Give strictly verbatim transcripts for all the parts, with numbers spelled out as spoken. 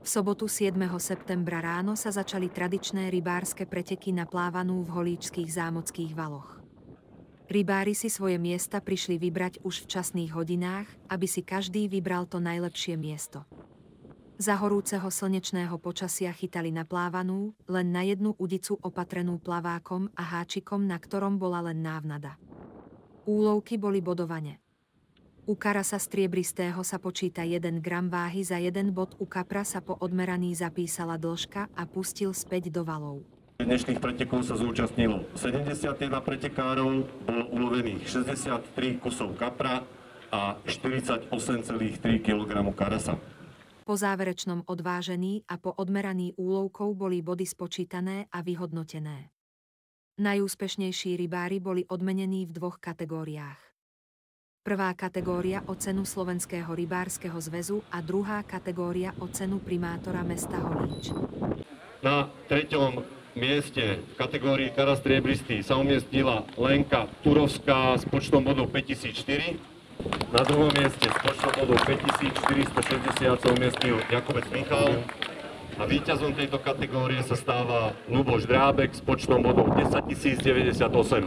V sobotu siedmeho septembra ráno sa začali tradičné rybárske preteky na Plávanú v Holíčskych zámockých valoch. Rybári si svoje miesta prišli vybrať už v časných hodinách, aby si každý vybral to najlepšie miesto. Za horúceho slnečného počasia chytali na Plávanú len na jednu udicu opatrenú plavákom a háčikom, na ktorom bola len návnada. Úlovky boli bodovane. U karasa striebristého sa počíta jeden gram váhy za jeden bod, u kapra sa po odmeraní zapísala dĺžka a pustil späť do valov. Dnešných pretekov sa zúčastnilo sedemdesiatjeden pretekárov, bolo ulovených šesťdesiattri kusov kapra a štyridsaťosem celá tri kilograma karasa. Po záverečnom odvážení a po odmeraní úlovkov boli body spočítané a vyhodnotené. Najúspešnejší rybári boli odmenení v dvoch kategóriách. Prvá kategória o cenu Slovenského rybárskeho zväzu a druhá kategória o cenu primátora mesta Holíč. Na treťom mieste v kategórii karas striebristý sa umiestnila Lenka Turovská s počtom bodov päťtisícštyri. Na druhom mieste s počtom bodov päťtisícštyristošesťdesiat sa umiestnil Jakubec Michal. A víťazom tejto kategórie sa stáva Ľuboš Drábek s počtom bodov desaťtisícdeväťdesiatosem.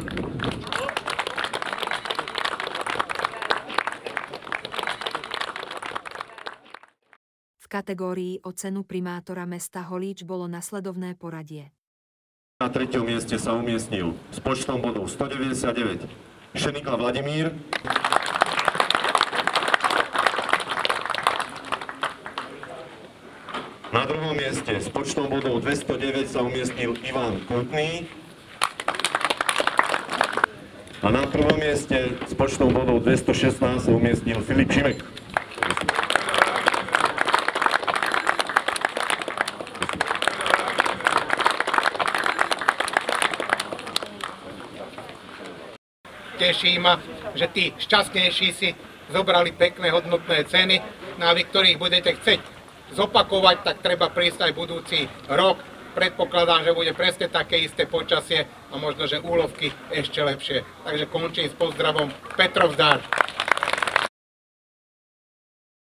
V kategórii o cenu primátora mesta Holíč bolo nasledovné poradie. Na treťom mieste sa umiestnil s počtom bodov stodeväťdesiatdeväť Šenikla Vladimír. Na druhom mieste s počtom bodov dvestodeväť sa umiestnil Ivan Kutný. A na prvom mieste s počtom bodov dvestošestnásť sa umiestnil Filip Šimek. Teší ma, že tí šťastnejší si zobrali pekné hodnotné ceny, na vy, ktorých budete chcieť zopakovať, tak treba prísť aj budúci rok. Predpokladám, že bude presne také isté počasie a možno, že úlovky ešte lepšie. Takže končím s pozdravom. Petrovzdár.